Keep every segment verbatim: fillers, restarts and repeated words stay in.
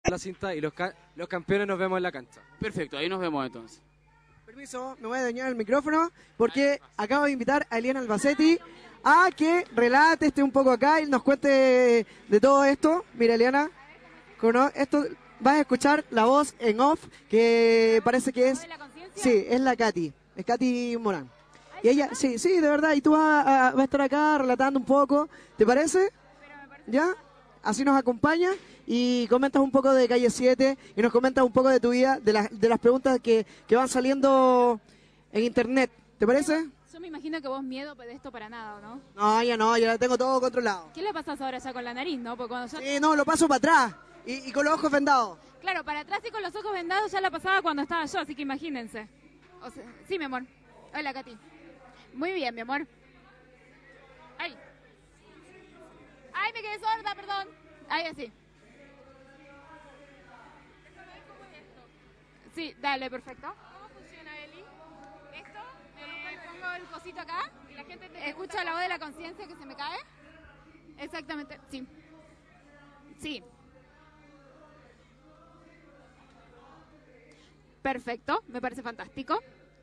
la cinta y los, ca los campeones nos vemos en la cancha. Perfecto, ahí nos vemos entonces. Permiso, me voy a dañar el micrófono porque acabo de invitar a Eliana Albacetti a que relate, esté un poco acá y nos cuente de todo esto. Mira, Eliana, esto vas a escuchar la voz en off que parece que es... Sí, es la Katy, es Katy Morán. Y ella, sí, sí, de verdad, y tú vas a, vas a estar acá relatando un poco, ¿te parece? ¿Ya? Así nos acompaña y comentas un poco de Calle siete y nos comentas un poco de tu vida, de, la, de las preguntas que, que van saliendo en internet, ¿te parece? Yo me imagino que vos miedo de esto para nada, ¿no? No, ya no, ya lo tengo todo controlado. ¿Qué le pasas ahora ya con la nariz, no? Porque cuando yo... Sí, no, lo paso para atrás y, y con los ojos vendados. Claro, para atrás y con los ojos vendados ya la pasaba cuando estaba yo, así que imagínense. O sea, sí, mi amor. Hola, Katy. Muy bien, mi amor. Ay. Ay, me quedé sorda, perdón. Ay, así. Sí, dale, perfecto. ¿Cómo funciona, Eli? Esto, eh, pongo el cosito acá y la gente te ¿Escucha la voz de la conciencia que se me cae? Exactamente, sí. Sí. Perfecto, me parece fantástico.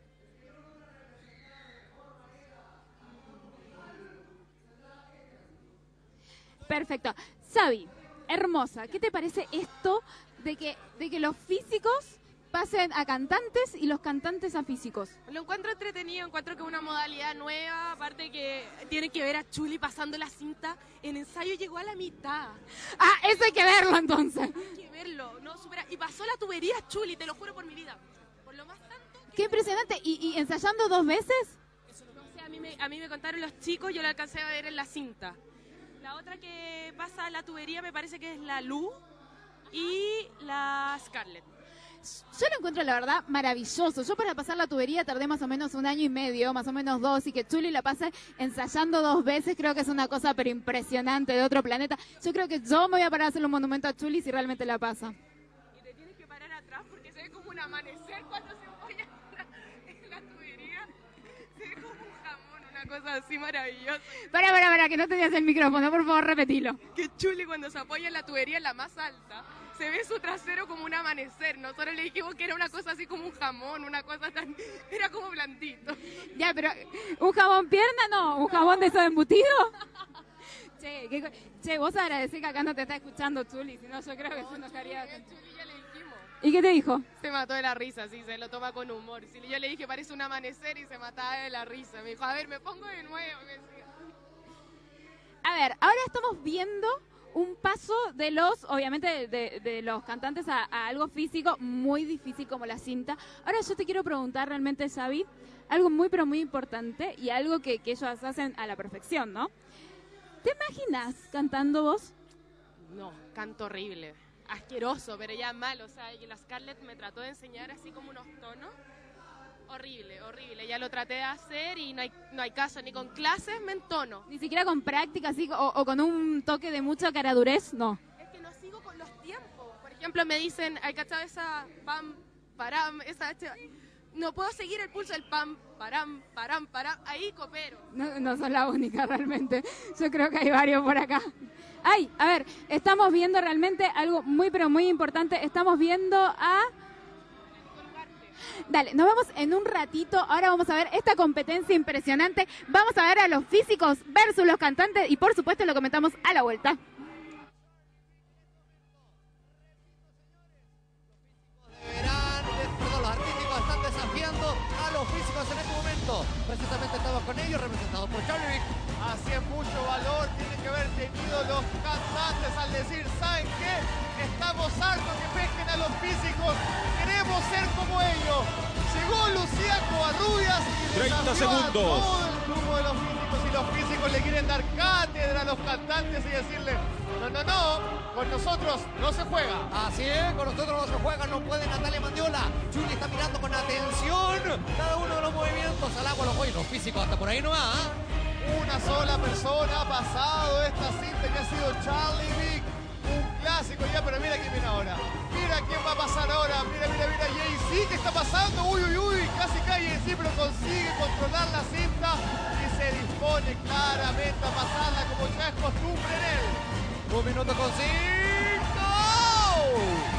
Perfecto. Xavi, hermosa, ¿qué te parece esto de que, de que los físicos pasen a cantantes y los cantantes a físicos? Lo encuentro entretenido, encuentro que es una modalidad nueva, aparte que tiene que ver a Chuli pasando la cinta, en ensayo llegó a la mitad. Ah, eso hay que verlo entonces. Hay que verlo, no supera. Y pasó la tubería Chuli, te lo juro por mi vida. Por lo más tanto. Qué impresionante. ¿Y, y ensayando dos veces? Eso no sé, a mí, me, a mí me contaron los chicos, yo lo alcancé a ver en la cinta. La otra que pasa la tubería me parece que es la Lu y la Scarlett. Yo lo encuentro, la verdad, maravilloso. Yo para pasar la tubería tardé más o menos un año y medio, más o menos dos, y que Chuli la pase ensayando dos veces, creo que es una cosa pero impresionante, de otro planeta. Yo creo que yo me voy a parar a hacerle un monumento a Chuli si realmente la pasa. Y te tienes que parar atrás porque se ve como un amanecer cuando se apoya en la tubería. Se ve como un jamón, una cosa así maravillosa. Para, para, para, que no tenías el micrófono, por favor, repetilo. Que Chuli cuando se apoya en la tubería en la más alta, se ve su trasero como un amanecer. Nosotros le dijimos que era una cosa así como un jamón, una cosa tan... Era como blandito. Ya, pero ¿un jamón pierna no? ¿Un jamón de esos embutido? Che, ¿qué, che, vos agradecés que acá no te está escuchando Chuli, si no yo creo que No, se enojaría. Chuli, Chuli ya le dijimos. ¿Y qué te dijo? Se mató de la risa, sí, se lo toma con humor. Sí, yo le dije, parece un amanecer y se mataba de la risa. Me dijo, a ver, me pongo de nuevo. Me decía. A ver, ahora estamos viendo un paso de los, obviamente, de, de, de los cantantes a, a algo físico muy difícil como la cinta. Ahora yo te quiero preguntar realmente, Xavi, algo muy pero muy importante y algo que, que ellos hacen a la perfección, ¿no? ¿Te imaginas cantando vos? No, canto horrible. Asqueroso, pero ya mal. O sea, y la Scarlett me trató de enseñar así como unos tonos. Horrible, horrible. Ya lo traté de hacer y no hay, no hay caso. Ni con clases me entono. Ni siquiera con práctica, así, o, o con un toque de mucha caradurez, no. Es que no sigo con los tiempos. Por ejemplo, me dicen, ¿hay cachado esa pam, param, esa... No puedo seguir el pulso del pam, param, param, param. Ahí coopero. No, no son la única realmente. Yo creo que hay varios por acá. Ay, a ver, estamos viendo realmente algo muy pero muy importante. Estamos viendo a... Dale, nos vemos en un ratito. Ahora vamos a ver esta competencia impresionante. Vamos a ver a los físicos versus los cantantes y por supuesto lo comentamos a la vuelta. Perdón, los artísticos están desafiando a los físicos en este momento. Precisamente estamos con ellos, representados por Charlie. Así es, mucho valor tienen que haber tenido los cantantes al decir, ¿saben qué? Estamos hartos que pesquen a los físicos, queremos ser como ellos. Llegó Lucía Covarrubias y treinta desafió a segundos. todo el grupo de los físicos y los físicos le quieren dar cátedra a los cantantes y decirle, no, no, no, con nosotros no se juega. Así es, con nosotros no se juega, no puede Natalia Mandiola. Juli está mirando con atención cada uno de los movimientos al agua, los hoy, los físicos hasta por ahí no va. ¿eh? Una sola persona ha pasado esta cinta que ha sido Charlie Vick. Un clásico ya, pero mira quién viene ahora. Mira quién va a pasar ahora. Mira, mira, mira. Jay-Z, ¿qué está pasando? Uy, uy, uy. Casi cae Jay-Z, pero consigue controlar la cinta y se dispone claramente a pasarla como ya es costumbre en él. Un minuto con cinco.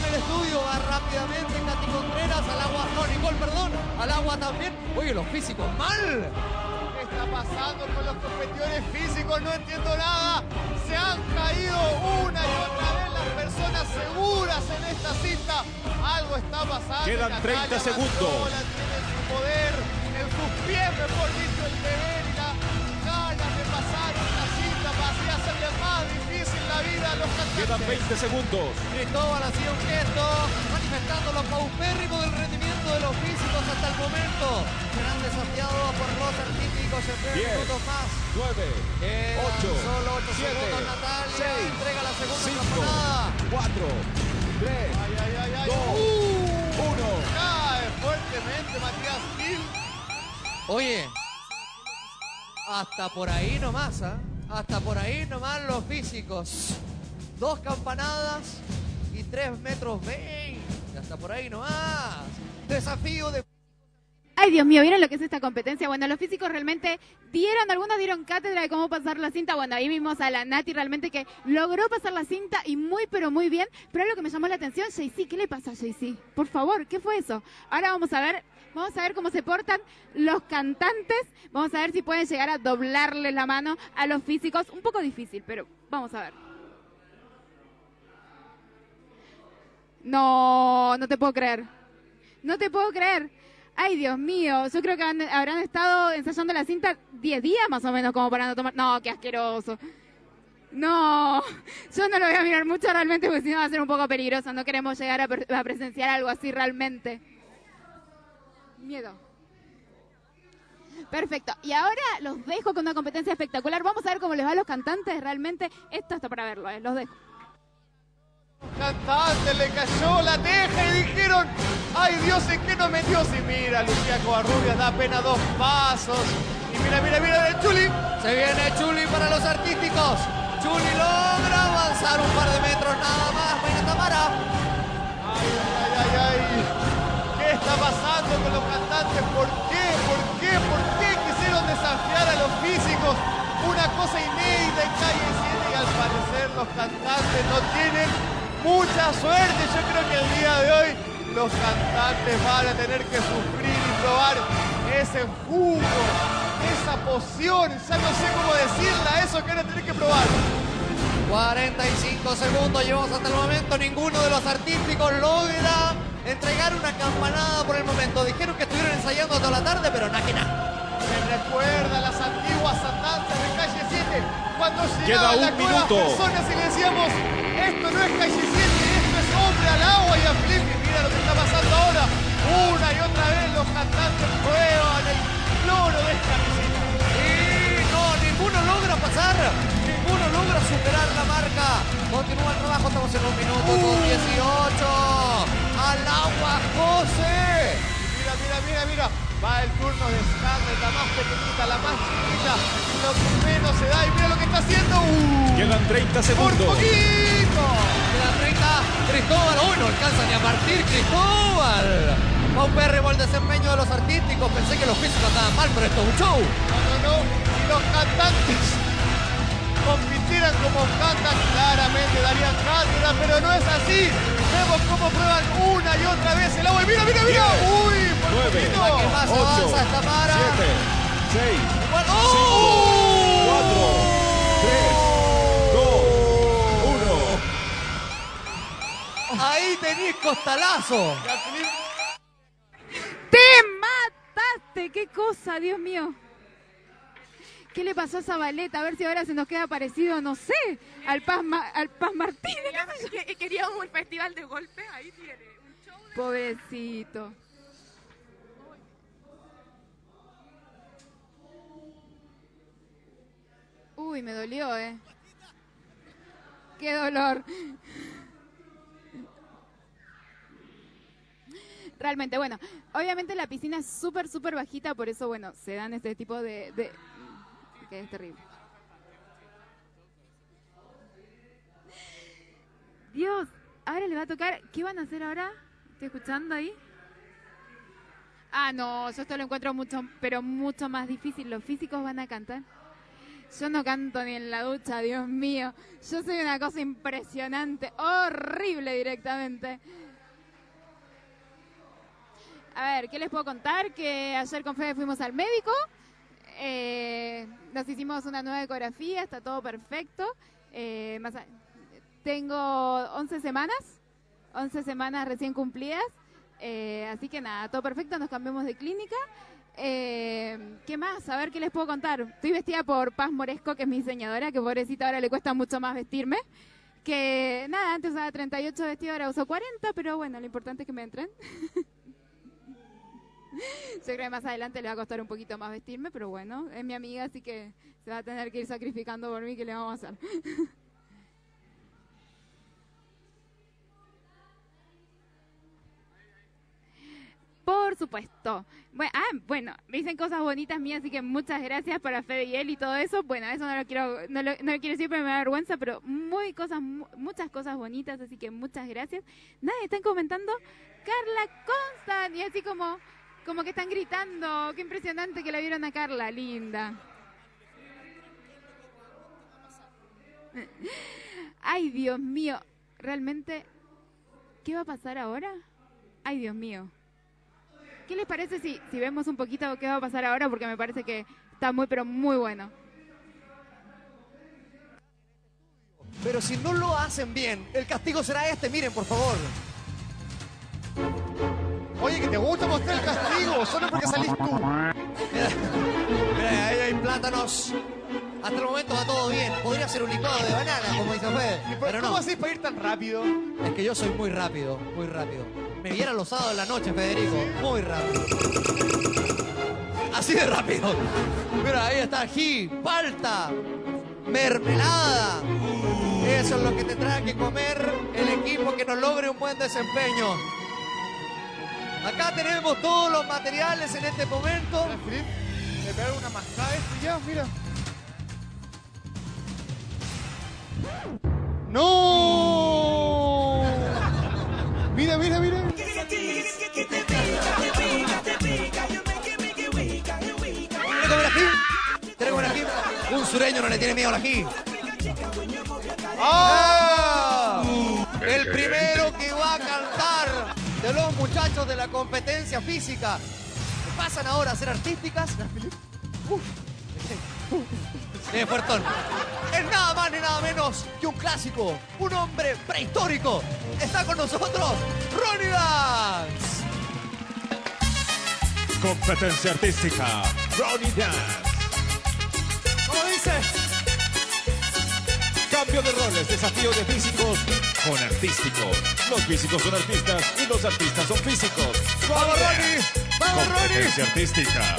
el estudio, va rápidamente Katy Contreras, al agua, no, Nicole, perdón, al agua también. Oye, los físicos, mal. ¿Qué está pasando con los competidores físicos? No entiendo nada. Se han caído una y otra vez las personas seguras en esta cinta. Algo está pasando. Quedan Natalia treinta segundos. Mandiola tiene en su poder, en sus pies, mejor dicho, el deber y la ganas de pasar esta cinta para así hacerle más difícil la vida a los cantantes. Quedan veinte segundos. Cristóbal hacía un gesto manifestando lo paupérrimo del rendimiento de los físicos hasta el momento. Serán desafiados por los artísticos en tres diez, minutos más. nueve, Quedan ocho, solo ocho siete, segundos. Natalia seis, entrega la segunda cinco, campanada. cuatro, tres, Ay, ay, ay, ay. dos, Uh, uno. Cae fuertemente Matías Gil. Oye, hasta por ahí nomás, ¿ah? Hasta por ahí nomás los físicos. Dos campanadas y tres metros veinte. Hasta por ahí nomás. Desafío de... Ay, Dios mío, ¿vieron lo que es esta competencia? Bueno, los físicos realmente dieron, algunos dieron cátedra de cómo pasar la cinta. Bueno, ahí vimos a la Nati realmente que logró pasar la cinta y muy, pero muy bien. Pero algo que me llamó la atención, Jaycee, ¿qué le pasa a Jaycee? Por favor, ¿qué fue eso? Ahora vamos a ver, vamos a ver cómo se portan los cantantes. Vamos a ver si pueden llegar a doblarles la mano a los físicos. Un poco difícil, pero vamos a ver. No, no te puedo creer. No te puedo creer. Ay, Dios mío, yo creo que han- habrán estado ensayando la cinta diez días más o menos como para no tomar... No, qué asqueroso. No, yo no lo voy a mirar mucho realmente porque si no va a ser un poco peligroso. No queremos llegar a, pre- a presenciar algo así realmente. Miedo. Perfecto. Y ahora los dejo con una competencia espectacular. Vamos a ver cómo les va a los cantantes. Realmente esto está para verlo, eh. Los dejo. Cantante, le cayó la teja y dijeron, ay Dios, ¿en qué nos metió? Si mira, Lucía Covarrubias da apenas dos pasos. Y mira, mira, mira, el Chuli. Se viene Chuli para los artísticos. Chuli logra avanzar un par de metros nada más. Vaina Tamara. Ay, ay, ay, ay. ¿Qué está pasando con los cantantes? ¿Por qué? ¿Por qué? ¿Por qué quisieron desafiar a los físicos? Una cosa inédita en Calle siete y al parecer los cantantes no tienen mucha suerte. Yo creo que el día de hoy los cantantes van a tener que sufrir y probar ese jugo, esa poción, ya no sé cómo decirla, eso que van a tener que probar. cuarenta y cinco segundos llevamos hasta el momento. Ninguno de los artísticos logra entregar una campanada por el momento. Dijeron que estuvieron ensayando toda la tarde, pero nada que nada. Me recuerda las antiguas andanzas de Calle siete, cuando Queda llegaban un las nuevas minuto. personas y le decíamos, esto no es Calle siete, esto es hombre al agua y a Flippy. Mira lo que está pasando ahora. Una y otra vez los cantantes prueban el cloro de esta piscina. Y no, ninguno logra pasar. Ninguno logra superar la marca. Continúa el trabajo, estamos en un minuto con dieciocho. Al agua, José. Mira, mira, mira, mira. Va el turno de Scarlett, la más pequeñita, la más chiquita. Lo que menos se da y mira lo que está haciendo. Uh, Quedan treinta por segundos. poquito. Queda treinta. Cristóbal. Uy, no alcanza ni a partir Cristóbal. Paupérrimo el desempeño de los artísticos. Pensé que los físicos estaban mal, pero esto es un show. No, no, no. Si los cantantes compitieran como cantan, claramente darían cátedra, pero no es así. Vemos cómo prueban una y otra vez el agua. Y mira, mira, mira. diez, Uy, por nueve, poquito. La que más ocho, avanza es Tamara. siete, seis, Igual- cinco, ¡Oh! cuatro, tres, dos, uno. Ahí tenés costalazo. ¡Te mataste! ¡Qué cosa, Dios mío! ¿Qué le pasó a esa baleta? A ver si ahora se nos queda parecido, no sé, al Paz, Ma- al Paz Martínez. Que- Quería un festival de golpe, ahí tiene. Un show de... Pobrecito. Uy, me dolió, ¿eh? ¡Qué dolor! Realmente, bueno, obviamente la piscina es súper, súper bajita, por eso, bueno, se dan este tipo de... de... que es terrible. Dios, ahora le va a tocar... ¿Qué van a hacer ahora? ¿Estoy escuchando ahí? Ah, no, yo esto lo encuentro mucho, pero mucho más difícil. Los físicos van a cantar. Yo no canto ni en la ducha, Dios mío. Yo soy una cosa impresionante, horrible directamente. A ver, ¿qué les puedo contar? Que ayer con Fede fuimos al médico, eh, nos hicimos una nueva ecografía, está todo perfecto. Eh, más a- tengo once semanas, once semanas recién cumplidas, eh, así que nada, todo perfecto, nos cambiamos de clínica. Eh, ¿Qué más? A ver, ¿qué les puedo contar? Estoy vestida por Paz Moresco, que es mi diseñadora, que pobrecita ahora le cuesta mucho más vestirme. Que nada, antes usaba treinta y ocho vestidos, ahora uso cuarenta, pero bueno, lo importante es que me entren. Yo creo que más adelante le va a costar un poquito más vestirme, pero bueno, es mi amiga, así que se va a tener que ir sacrificando por mí, ¿qué le vamos a hacer? Por supuesto. Bueno, ah, bueno, me dicen cosas bonitas mías, así que muchas gracias para Fede y él y todo eso. Bueno, eso no lo quiero, no lo, no lo quiero decir porque me da vergüenza, pero muy cosas, mu- muchas cosas bonitas, así que muchas gracias. Nadie están comentando Carla Constant y así como, como que están gritando. Qué impresionante que la vieron a Carla, linda. Ay, Dios mío, realmente, ¿qué va a pasar ahora? Ay, Dios mío. ¿Qué les parece si, si vemos un poquito qué va a pasar ahora? Porque me parece que está muy, pero muy bueno. Pero si no lo hacen bien, el castigo será este. Miren, por favor. Oye, que te gusta mostrar el castigo, solo porque salís tú. Mira, mira, ahí hay plátanos. Hasta el momento va todo bien. Podría ser un licuado de banana, como dice Fede. Pero ¿Cómo no. hacés para ir tan rápido? Es que yo soy muy rápido, muy rápido. Me viera los sábados de la noche, Federico. Muy rápido. Así de rápido. Mira, ahí está ají, palta, mermelada. Eso es lo que tendrá que comer el equipo que nos logre un buen desempeño. Acá tenemos todos los materiales en este momento. Mira, Filip, me pegaron una mascada esto y ya, mira. ¡No! Mira, mira, mira. ¿Quiere comer ají? ¿Quiere comer ají? Un sureño no le tiene miedo al ají. ¡Ah! El primero que va a cantar de los muchachos de la competencia física que pasan ahora a ser artísticas. Uf. Bien, fuertón. Es nada más ni nada menos que un clásico, un hombre prehistórico. Está con nosotros, Ronnie Dance. Competencia artística, Ronnie Dance. ¿Cómo dice? Cambio de roles, desafío de físicos con artísticos. Los físicos son artistas y los artistas son físicos. ¡Vamos, Ronnie! ¡Vamos, Ronnie! Competencia artística.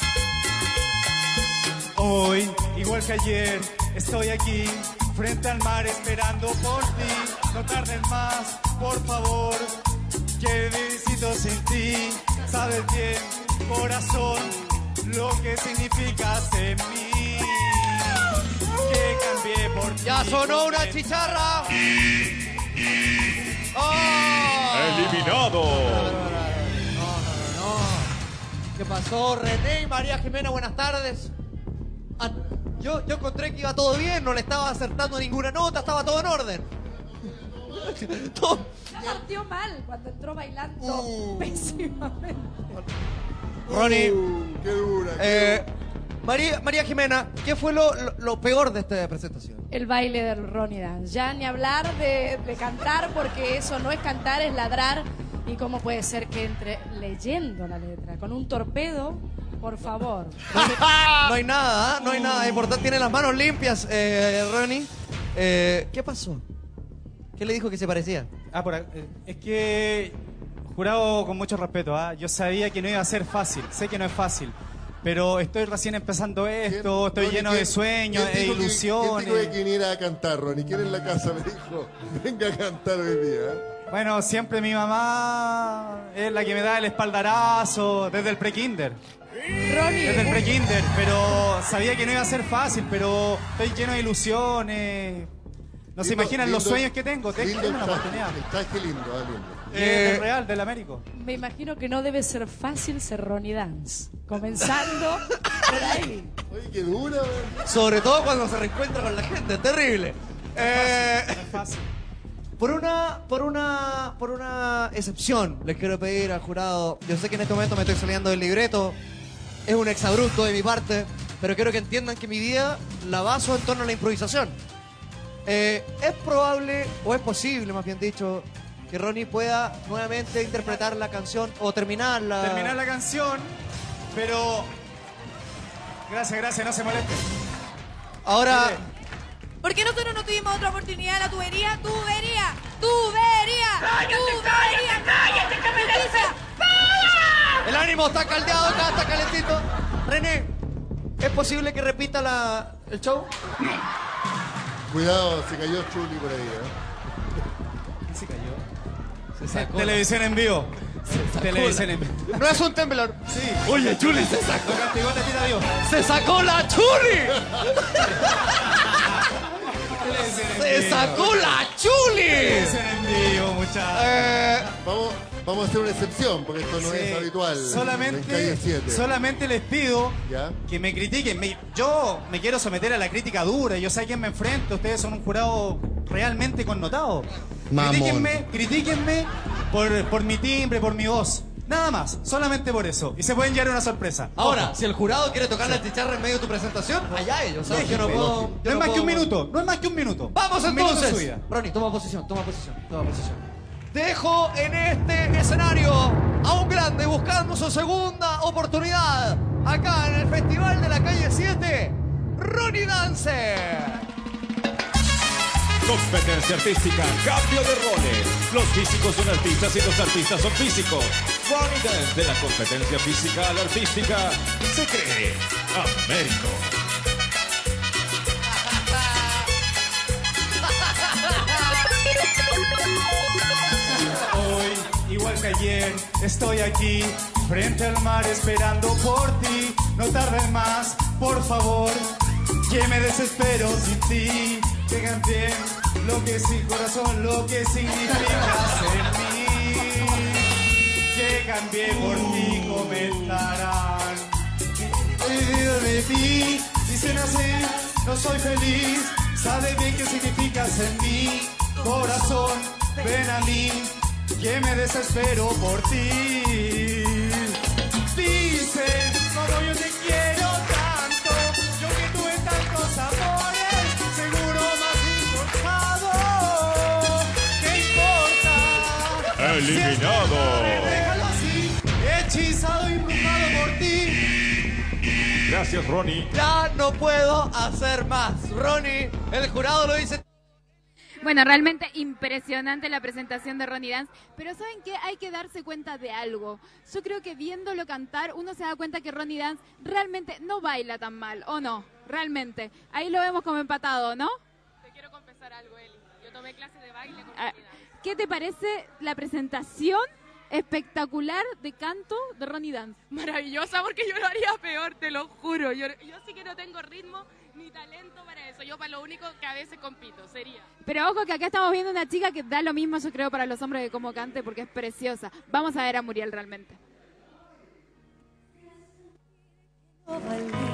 Hoy, igual que ayer, estoy aquí, frente al mar esperando por ti. No tardes más, por favor, que necesito sin ti. Sabes bien, corazón, lo que significas en mí. Que cambié por ti. Ya sonó una chicharra. ¡Oh! Eliminado. No, no, no, no. ¿Qué pasó, René y María Jimena? Buenas tardes. Ah, yo, yo encontré que iba todo bien, no le estaba acertando ninguna nota, estaba todo en orden. Todo- Ya partió mal cuando entró bailando Uh. pésimamente. Ronnie, ¡Qué dura! eh, María, María Jimena, ¿qué fue lo, lo- lo peor de esta presentación? El baile de Ronnie Dance. Ya ni hablar de, de cantar, porque eso no es cantar, es ladrar. ¿Y cómo puede ser que entre leyendo la letra? Con un torpedo, por favor. No hay nada, ¿ah? No hay nada. Es importante, tiene las manos limpias, eh, Ronnie. Eh, ¿Qué pasó? ¿Qué le dijo que se parecía? Ah, por, ac- eh, es que, jurado con mucho respeto, ¿ah? Yo sabía que no iba a ser fácil, sé que no es fácil, pero estoy recién empezando esto, estoy Ronnie, lleno ¿quién- de sueños quién e dijo que- ilusiones. ¿Quién dijo que viniera a cantar, Ronnie? ¿Quién en la casa me dijo, venga a cantar hoy día? Bueno, siempre mi mamá es la que me da el espaldarazo desde el pre-kinder. Ronnie, Desde el un- pre-kinder, pero sabía que no iba a ser fácil, pero estoy lleno de ilusiones. No se Lindo, imaginan los lindo, sueños que tengo. Tengo lindo una el traje, oportunidad. el traje lindo, ah, lindo. Eh, Eh, es real, del Américo. Me imagino que no debe ser fácil ser Ronnie Dance. Comenzando por ahí. Oye, qué dura, weón. Sobre todo cuando se reencuentra con la gente, es terrible. Eh, No es fácil. por una, por una, por una excepción, les quiero pedir al jurado. Yo sé que en este momento me estoy saliendo del libreto, es un exabrupto de mi parte, pero quiero que entiendan que mi vida la baso en torno a la improvisación. Eh, es probable, o es posible, más bien dicho, que Ronnie pueda nuevamente interpretar la canción o terminarla. Terminar la canción, pero... Gracias, gracias, no se moleste. Ahora, ¿Por qué nosotros no tuvimos otra oportunidad en la tubería? ¡Tubería! ¡Tubería! ¡Tubería! ¡Cállate, justicia! el ánimo está caldeado acá, está calentito. René, ¿es posible que repita la, el show? Cuidado, se cayó Chuli por ahí, ¿eh? Se cayó. Se sacó. Televisión en vivo. Televisión en vivo. No es un temblor. Sí. Oye, Chuli se sacó. Lo castigó Tetita Dios. ¡Se sacó la Chuli! Televisión en ¡Se vivo. sacó la Chuli! Televisión en vivo, muchachos. Eh, Vamos, vamos a hacer una excepción, porque esto no Sí. es habitual en Solamente, Calle siete. solamente les pido ¿Ya? que me critiquen. Me- yo me quiero someter a la crítica dura. Yo sé a quién me enfrento. Ustedes son un jurado realmente connotado. Mamón. Critíquenme, critíquenme por, por mi timbre, por mi voz. Nada más, solamente por eso. Y se pueden llevar una sorpresa. ahora, Ojo. si el jurado quiere tocar la chicharra en medio de tu presentación, allá ellos. ¿Sabes? Yo no Déjenme. puedo. No yo es más puedo- que un minuto. No es más que un minuto. Vamos Un minuto de su entonces. vida. Ronnie, toma posición, toma posición, toma posición. Dejo en este escenario a un grande buscando su segunda oportunidad acá en el Festival de la Calle siete, Ronnie Dance. Competencia artística, cambio de roles. Los físicos son artistas y los artistas son físicos. Ronnie Dance, de la competencia física a la artística, se cree Américo. Hoy, igual que ayer, estoy aquí, frente al mar esperando por ti. No tardes más, por favor, que me desespero sin ti. Que cambie lo que es el corazón, lo que significas en mí. Que cambié por ti, comentarán. He vivido de ti, dicen así, no soy feliz. Sabe bien qué significas en mi corazón. Ven a mí, que me desespero por ti. Dicen, como yo te quiero tanto, yo que tuve tantos amores, seguro más importado. ¿Qué importa? Eliminado. Déjalo así, hechizado y embrujado por ti. Gracias, Ronnie. Ya no puedo hacer más. Ronnie, el jurado lo dice. Bueno, realmente impresionante la presentación de Ronnie Dance, pero ¿saben qué? Hay que darse cuenta de algo. Yo creo que viéndolo cantar, uno se da cuenta que Ronnie Dance realmente no baila tan mal, ¿o no? Realmente. Ahí lo vemos como empatado, ¿no? Te quiero confesar algo, Eli. Yo tomé clases de baile con Ah, Ronnie Dance. ¿Qué te parece la presentación espectacular de canto de Ronnie Dance? Maravillosa, porque yo lo haría peor, te lo juro. Yo, yo sí que no tengo ritmo ni talento para eso. Yo para lo único que a veces compito sería. Pero ojo que acá estamos viendo una chica que da lo mismo, yo creo, para los hombres que como cante, porque es preciosa. Vamos a ver a Muriel realmente. No valí